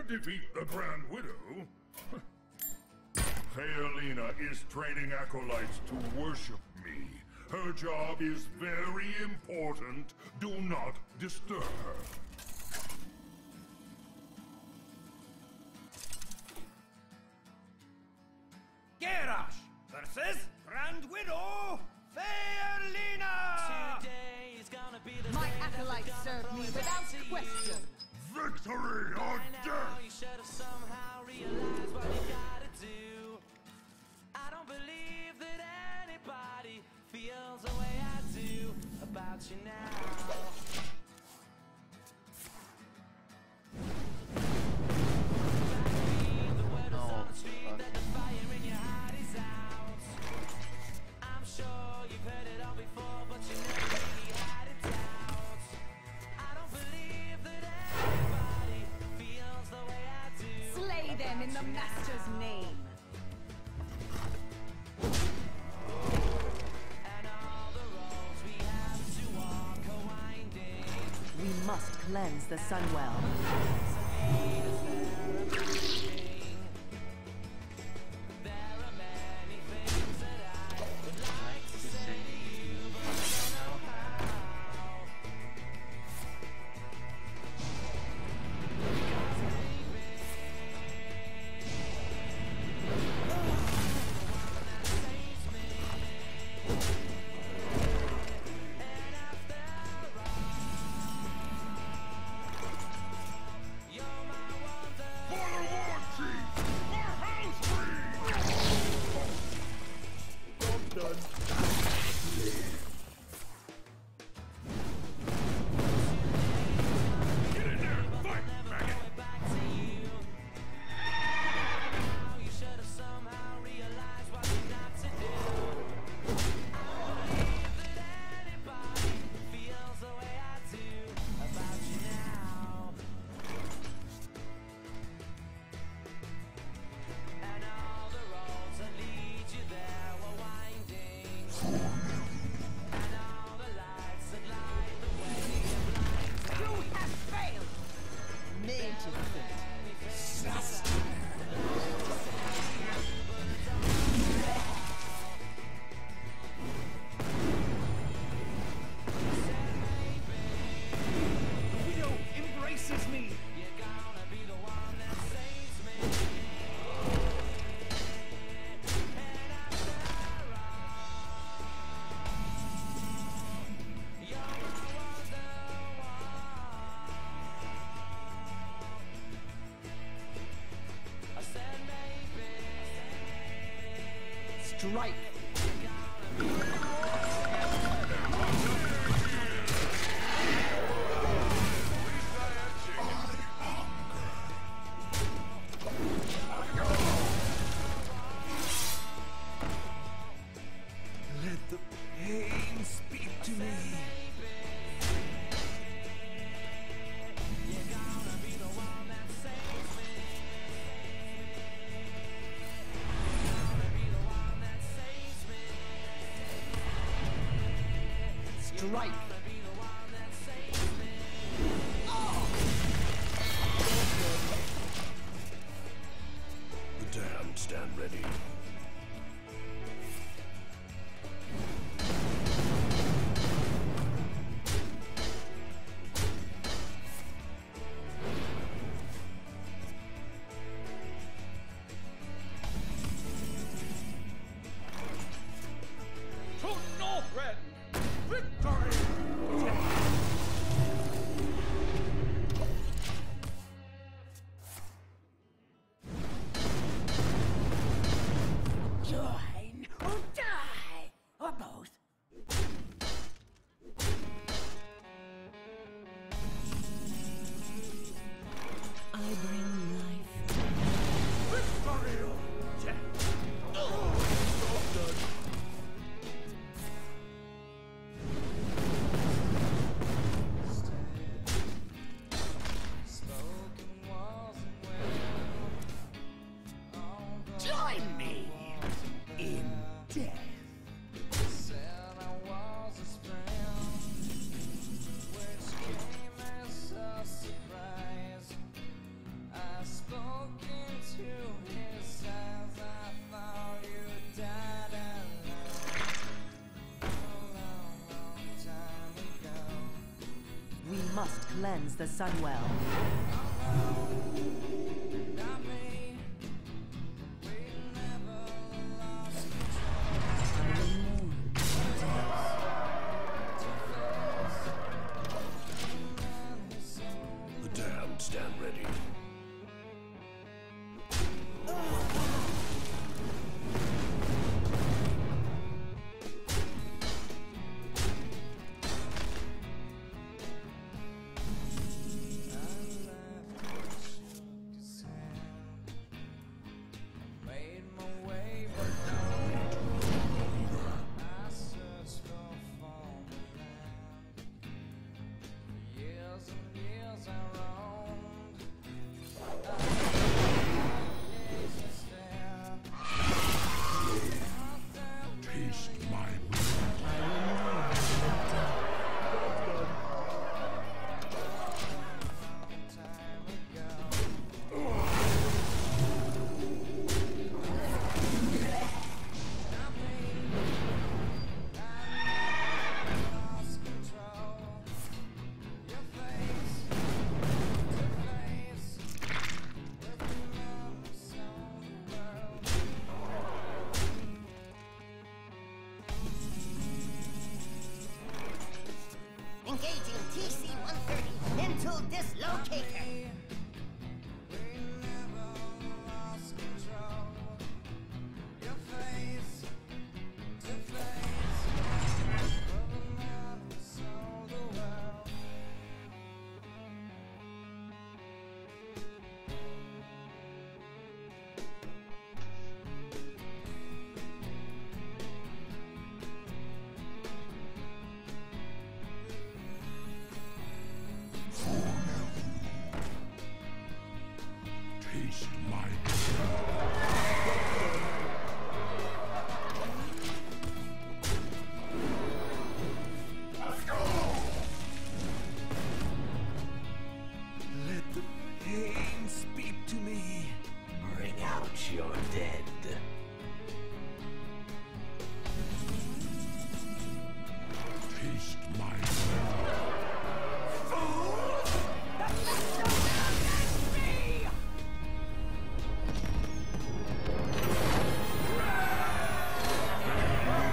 defeat the Grand Widow? Thealina is training acolytes to worship me. Her job is very important. Do not disturb her. Garrosh versus Grand Widow Thealina! My acolytes serve me without question. Victory or death! You should have somehow realized what you gotta do. I don't believe that anybody feels the way I do about you now. The word is on the street that the fire in your heart is out. I'm sure you've heard it all before, but you never really had it out. I don't believe that anybody feels the way I do. Slay them in the Master's name. And all the roads we have to walk are winding. We must cleanse the Sunwell. There are many things that I would like to say to you, but I don't know how. Because baby, you're the one that saves me. And after all, you're my wonder. For the War Chief! For House Get in there! Fight, maggot! Back to you. Now you should have somehow realized what you're not to do. I don't believe that anybody feels the way I do about you now. And all the roads that lead you there were winding. And all the lights that light the way are blinding. You have failed. Made to fit. The widow embraces me! You're gonna be the one that saves me. And after all, you're my wonderwall. I said maybe Strike. Let the pain speak to me. you're gonna be the one that saves me. You're gonna be the one that saves cleanse the Sunwell. The damned stand ready. Engaging TC-130 into dislocator. Taste my Let the pain speak to me. Bring out your dead. taste my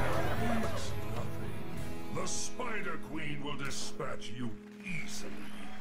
The Spider Queen will dispatch you easily.